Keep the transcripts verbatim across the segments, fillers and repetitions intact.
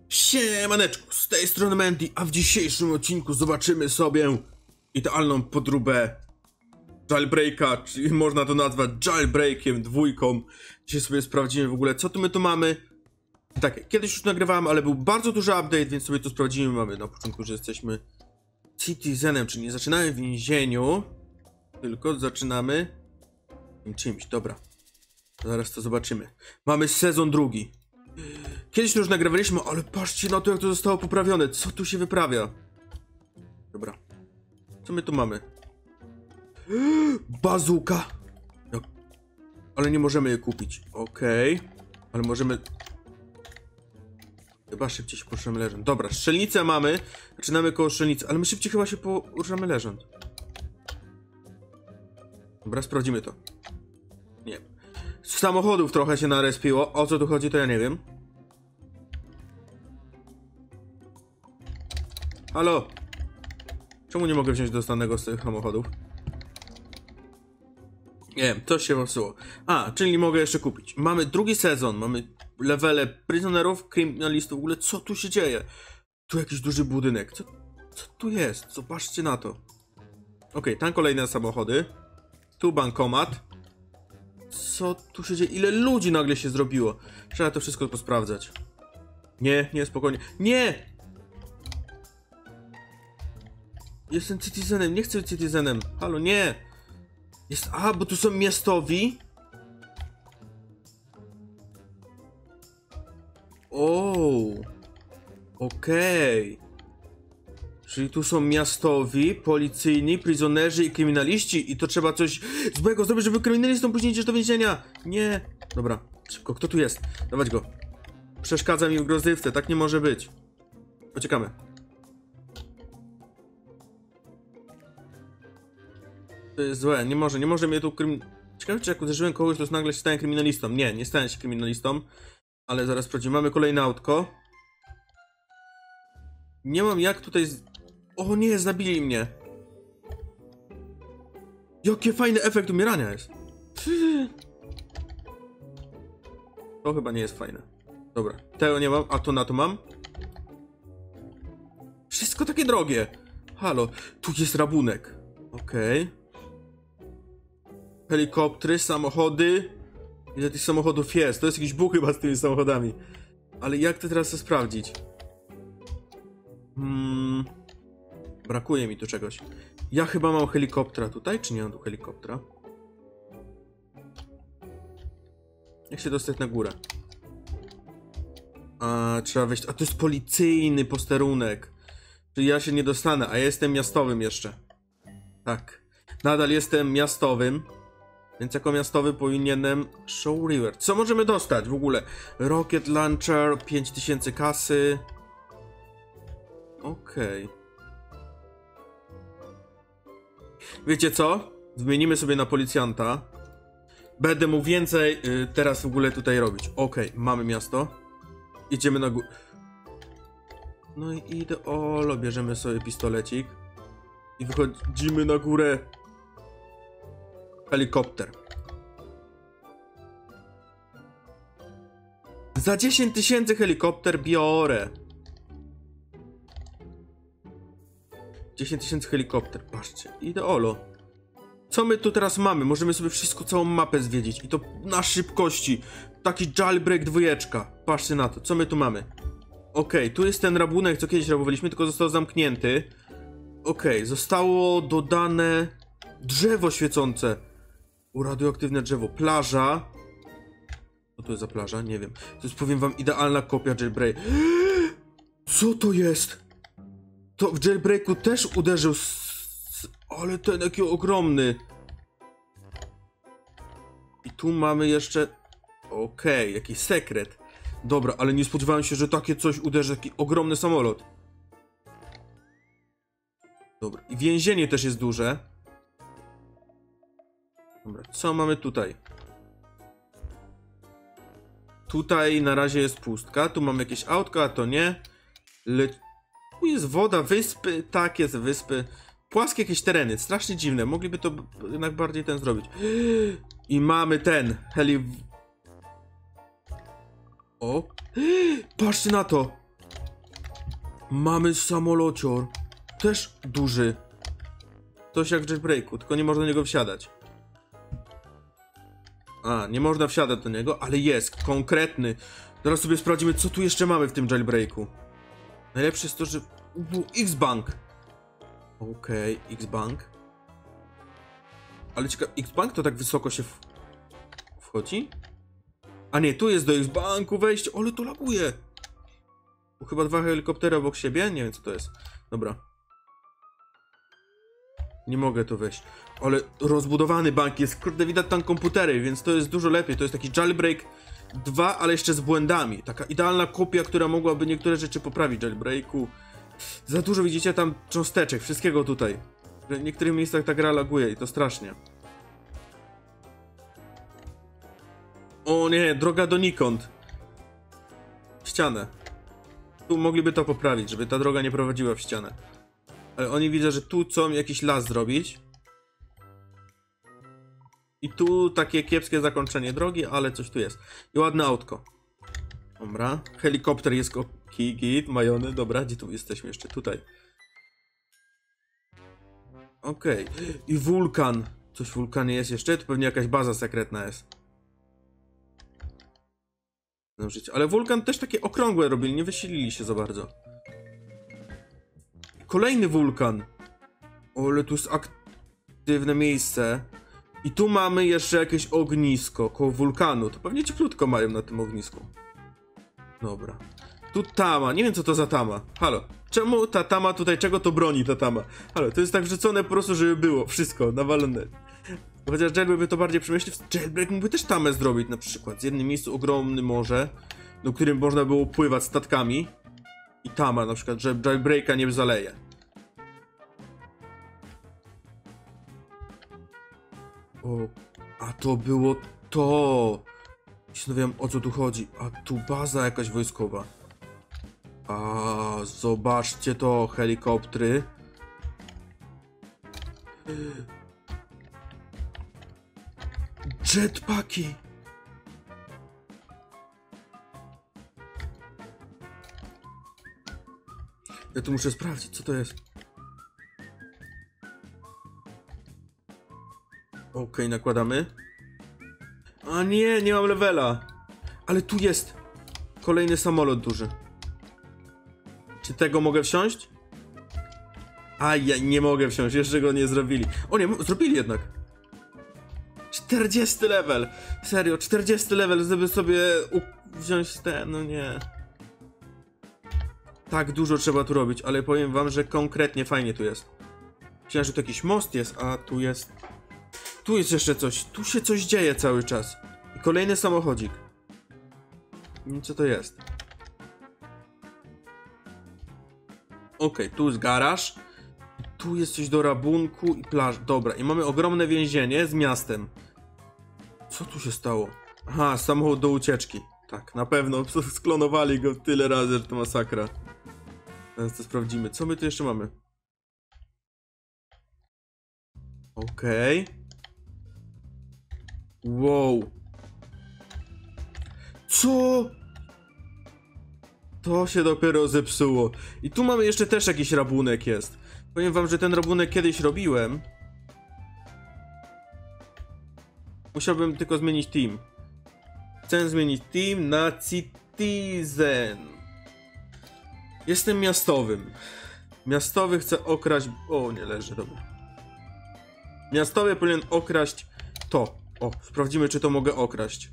Siemaneczku, z tej strony Mandy, a w dzisiejszym odcinku zobaczymy sobie idealną podróbę jailbreaka, czyli można to nazwać jailbreakiem, dwójką. Dzisiaj sobie sprawdzimy w ogóle, co tu my tu mamy. Tak, kiedyś już nagrywałem, ale był bardzo duży update, więc sobie to sprawdzimy. Mamy na początku, że jesteśmy citizenem, czyli nie zaczynamy w więzieniu, tylko zaczynamy czymś, dobra. Zaraz to zobaczymy. Mamy sezon drugi. Kiedyś to już nagrywaliśmy, ale patrzcie na to, jak to zostało poprawione. Co tu się wyprawia? Dobra. Co my tu mamy? Bazuka! No. Ale nie możemy jej kupić. Okej. Okay. Ale możemy... Chyba szybciej się poruszamy leżąc. Dobra, strzelnicę mamy. Zaczynamy koło strzelnicy, ale my szybciej chyba się poruszamy leżąc. Dobra, sprawdzimy to. Nie. Z samochodów trochę się narespiło. O co tu chodzi, to ja nie wiem. Halo? Czemu nie mogę wziąć dostanego z tych samochodów? Nie wiem, coś się popsuło. A, czyli mogę jeszcze kupić. Mamy drugi sezon, mamy levele prisonerów, kryminalistów. W ogóle co tu się dzieje? Tu jakiś duży budynek. Co, co tu jest? Zobaczcie na to. Okej, okay, tam kolejne samochody. Tu bankomat. Co tu się dzieje? Ile ludzi nagle się zrobiło? Trzeba to wszystko posprawdzać. Nie, nie, spokojnie. Nie! Jestem citizenem, nie chcę być citizenem. Halo, nie! Jest... A, bo tu są miastowi? O, okej. Okay. Czyli tu są miastowi, policyjni, prisonerzy i kryminaliści. I to trzeba coś złego zrobić, żeby kryminalistą później idziesz do więzienia. Nie. Dobra, szybko, kto tu jest? Dawać go. Przeszkadza mi w rozrywce, tak nie może być. Uciekamy. To jest złe, nie może, nie może mnie tu krym... Ciekawe, czy jak uderzyłem kogoś, to nagle się stałem kryminalistą. Nie, nie stałem się kryminalistą. Ale zaraz sprawdzimy. Mamy kolejne autko. Nie mam jak tutaj... Z... O nie, zabili mnie. Jaki fajny efekt umierania jest. To chyba nie jest fajne. Dobra, tego nie mam, a to na to mam. Wszystko takie drogie. Halo, tu jest rabunek. Okej. Okay. Helikoptery, samochody. Ile tych samochodów jest? To jest jakiś bóg chyba z tymi samochodami. Ale jak to teraz chcę sprawdzić? Hmm... Brakuje mi tu czegoś. Ja chyba mam helikoptera tutaj, czy nie mam tu helikoptera? Jak się dostać na górę? A, trzeba wejść... A to jest policyjny posterunek. Czyli ja się nie dostanę, a ja jestem miastowym jeszcze. Tak. Nadal jestem miastowym. Więc jako miastowy powinienem... Show River. Co możemy dostać w ogóle? Rocket Launcher, pięć tysięcy kasy. Okej. Okay. Wiecie co? Zmienimy sobie na policjanta. Będę mógł więcej y, teraz w ogóle tutaj robić. Okej, okay, mamy miasto. Idziemy na górę. No i ideolo, bierzemy sobie pistolecik. I wychodzimy na górę. Helikopter. Za dziesięć tysięcy helikopter biorę. dziesięć tysięcy helikopter, patrzcie, ideolo. Co my tu teraz mamy? Możemy sobie wszystko, całą mapę zwiedzić. I to na szybkości. Taki jailbreak dwójeczka. Patrzcie na to, co my tu mamy. Okej, okay, tu jest ten rabunek, co kiedyś rabowaliśmy, tylko został zamknięty. Okej, okay, zostało dodane drzewo świecące. U, radioaktywne drzewo. Plaża. Co to jest za plaża? Nie wiem. To jest, powiem wam, idealna kopia jailbreak. Co to jest? To w jailbreaku też uderzył z... Ale ten jaki ogromny. I tu mamy jeszcze... Okej, okay, jakiś sekret. Dobra, ale nie spodziewałem się, że takie coś uderzy, taki ogromny samolot. Dobra, i więzienie też jest duże. Dobra, co mamy tutaj? Tutaj na razie jest pustka, tu mamy jakieś autka, a to nie. Le... Tu jest woda, wyspy, tak jest, wyspy. Płaskie jakieś tereny, strasznie dziwne. Mogliby to jednak bardziej ten zrobić. I mamy ten, heli... O! Patrzcie na to! Mamy samolocior. Też duży. Coś jak w jailbreaku, tylko nie można do niego wsiadać. A, nie można wsiadać do niego, ale jest, konkretny. Teraz sobie sprawdzimy, co tu jeszcze mamy w tym jailbreaku. Najlepsze jest to, że... X-Bank. Okej, okay, X-Bank. Ale ciekawe, X-Bank to tak wysoko się w... wchodzi? A nie, tu jest do X-Banku wejście, ale to laguje. Tu chyba dwa helikoptery obok siebie, nie wiem co to jest. Dobra. Nie mogę tu wejść. Ale rozbudowany bank jest, kurde, widać tam komputery, więc to jest dużo lepiej. To jest taki jailbreak dwa, ale jeszcze z błędami. Taka idealna kopia, która mogłaby niektóre rzeczy poprawić w jailbreaku. Za dużo widzicie tam cząsteczek, wszystkiego tutaj. W niektórych miejscach ta gra laguje i to strasznie. O nie, droga donikąd. Ścianę. Tu mogliby to poprawić, żeby ta droga nie prowadziła w ścianę. Ale oni widzą, że tu chcą jakiś las zrobić. I tu takie kiepskie zakończenie drogi, ale coś tu jest. I ładne autko. Dobra. Helikopter jest oki, git, majony. Dobra, gdzie tu jesteśmy jeszcze? Tutaj. Okej. Okay. I wulkan. Coś w wulkanie jest jeszcze? To pewnie jakaś baza sekretna jest. Ale wulkan też takie okrągłe robili, nie wysilili się za bardzo. Kolejny wulkan. O, ale tu jest aktywne miejsce. I tu mamy jeszcze jakieś ognisko koło wulkanu. To pewnie cieplutko mają na tym ognisku. Dobra. Tu tama. Nie wiem co to za tama. Halo. Czemu ta tama tutaj? Czego to broni ta tama? Halo, to jest tak wrzucone po prostu, żeby było. Wszystko nawalone. Chociaż Jailbreak by to bardziej przemyślił. Jailbreak mógłby też tamę zrobić na przykład. Z jednym miejscu ogromne morze, do którym można było pływać statkami. I tama na przykład, że Jailbreaka nie zaleje. O, a to było to. Zastanawiam, o co tu chodzi. A tu baza jakaś wojskowa. A zobaczcie to, helikoptery. Jetpacki. Ja tu muszę sprawdzić, co to jest. Okej, okay, nakładamy. A nie, nie mam levela. Ale tu jest kolejny samolot duży. Czy tego mogę wsiąść? A ja nie mogę wsiąść, jeszcze go nie zrobili. O nie, zrobili jednak. czterdziesty level. Serio, czterdziesty level, żeby sobie wziąć ten, no nie. Tak dużo trzeba tu robić, ale powiem wam, że konkretnie fajnie tu jest. Myślałem, że tu jakiś most jest, a tu jest... Tu jest jeszcze coś, tu się coś dzieje cały czas. I kolejny samochodzik. Nie wiem co to jest. Okej, okay, tu jest garaż. Tu jest coś do rabunku i plaż. Dobra, i mamy ogromne więzienie z miastem. Co tu się stało? Aha, samochód do ucieczki. Tak, na pewno sklonowali go tyle razy, że to masakra. Teraz to sprawdzimy. Co my tu jeszcze mamy? Okej. Okay. Wow. Co? To się dopiero zepsuło. I tu mamy jeszcze też jakiś rabunek jest. Powiem wam, że ten rabunek kiedyś robiłem. Musiałbym tylko zmienić team. Chcę zmienić team na Citizen. Jestem miastowym. Miastowy chce okraść... O, nie leży, dobra. Miastowy powinien okraść to. O, sprawdzimy, czy to mogę okraść.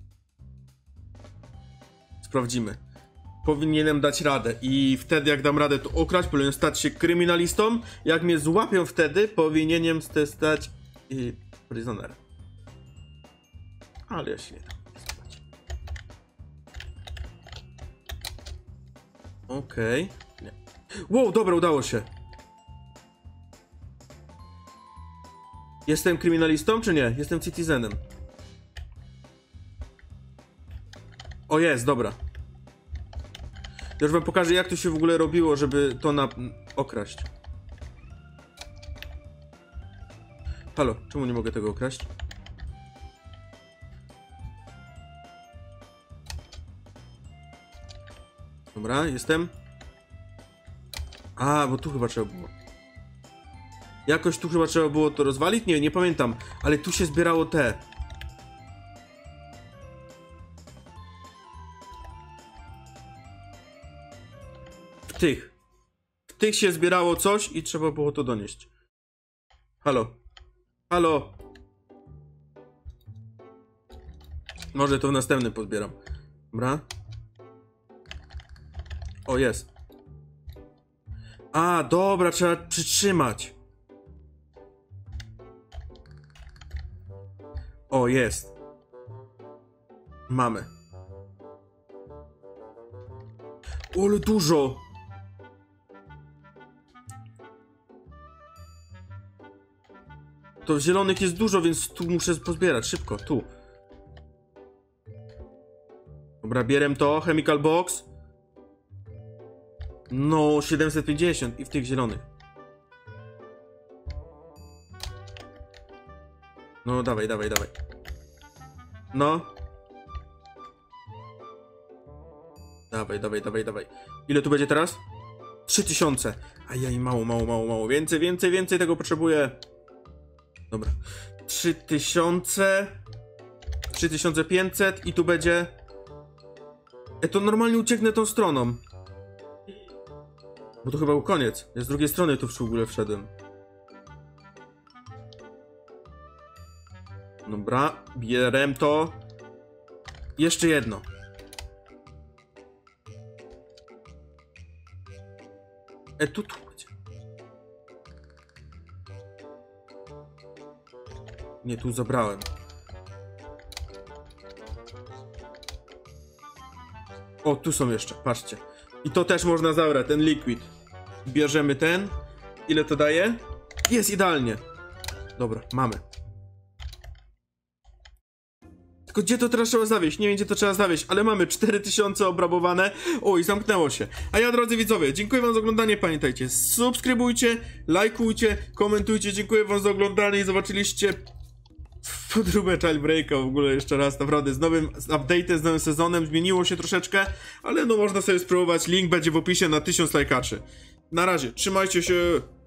Sprawdzimy. Powinienem dać radę i wtedy jak dam radę to okraść, powinien stać się kryminalistą. Jak mnie złapią wtedy, powinienem stać yy, prisonerem. Ale ja się nie dam stać. Okej. Okay. Nie. Wow, dobra, udało się. Jestem kryminalistą, czy nie? Jestem citizenem. O, jest, dobra. Już wam pokażę, jak to się w ogóle robiło, żeby to na... okraść. Halo, czemu nie mogę tego okraść? Dobra, jestem. A, bo tu chyba trzeba było. Jakoś tu chyba trzeba było to rozwalić? Nie, nie pamiętam. Ale tu się zbierało te. W tych. W tych się zbierało coś i trzeba było to donieść. Halo. Halo. Może to w następnym pozbieram. Dobra. O, jest. A, dobra, trzeba przytrzymać. O, jest. Mamy. O, ale dużo. To w zielonych jest dużo, więc tu muszę pozbierać. Szybko, tu. Dobra, bierem to. Chemical box. No, siedemset pięćdziesiąt i w tych zielonych. No, dawaj, dawaj, dawaj. No. Dawaj, dawaj, dawaj, dawaj. Ile tu będzie teraz? trzy tysiące. Ajaj, mało, mało, mało, mało. Więcej, więcej, więcej tego potrzebuję. Dobra. trzy tysiące. trzy tysiące pięćset i tu będzie... E, to normalnie ucieknę tą stroną. Bo to chyba był koniec. Ja z drugiej strony tu w ogóle wszedłem. Dobra, bierem to. Jeszcze jedno. E, tu, tu będzie. Nie, tu zabrałem. O, tu są jeszcze, patrzcie. I to też można zabrać, ten liquid. Bierzemy ten. Ile to daje? Jest idealnie. Dobra, mamy. Tylko gdzie to teraz trzeba zawieźć? Nie wiem, gdzie to trzeba zawieźć, ale mamy cztery tysiące obrabowane. Oj, zamknęło się. A ja, drodzy widzowie, dziękuję wam za oglądanie. Pamiętajcie, subskrybujcie, lajkujcie, komentujcie. Dziękuję wam za oglądanie i zobaczyliście podróbę Jailbreaka w ogóle jeszcze raz, naprawdę z nowym z update'em, z nowym sezonem. Zmieniło się troszeczkę, ale no można sobie spróbować. Link będzie w opisie na tysiąc lajkaczy. Na razie, trzymajcie się.